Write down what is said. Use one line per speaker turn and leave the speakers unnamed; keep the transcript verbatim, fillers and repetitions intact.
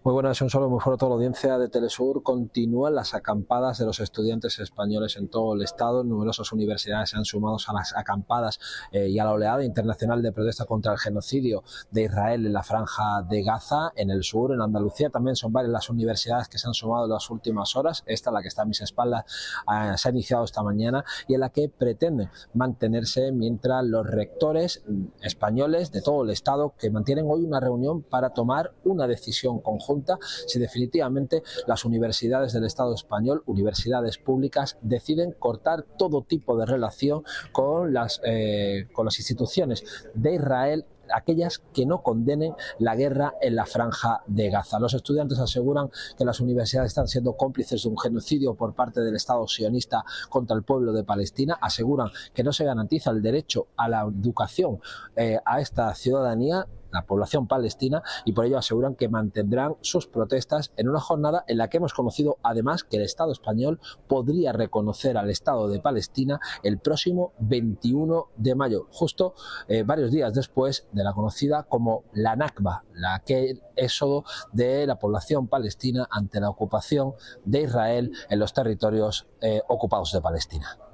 Muy buenas, un saludo muy fuerte a toda la audiencia de Telesur. Continúan las acampadas de los estudiantes españoles en todo el estado. Numerosas universidades se han sumado a las acampadas eh, y a la oleada internacional de protesta contra el genocidio de Israel en la franja de Gaza, en el sur, en Andalucía. También son varias las universidades que se han sumado en las últimas horas. Esta, la que está a mis espaldas, eh, se ha iniciado esta mañana y en la que pretenden mantenerse mientras los rectores españoles de todo el estado que mantienen hoy una reunión para tomar una decisión conjunta si definitivamente las universidades del Estado español, universidades públicas, deciden cortar todo tipo de relación con las, eh, con las instituciones de Israel, aquellas que no condenen la guerra en la franja de Gaza. Los estudiantes aseguran que las universidades están siendo cómplices de un genocidio por parte del Estado sionista contra el pueblo de Palestina, aseguran que no se garantiza el derecho a la educación eh, a esta ciudadanía, la población palestina, y por ello aseguran que mantendrán sus protestas en una jornada en la que hemos conocido además que el Estado español podría reconocer al Estado de Palestina el próximo veintiuno de mayo, justo eh, varios días después de la conocida como la Nakba, la aquel éxodo de la población palestina ante la ocupación de Israel en los territorios eh, ocupados de Palestina.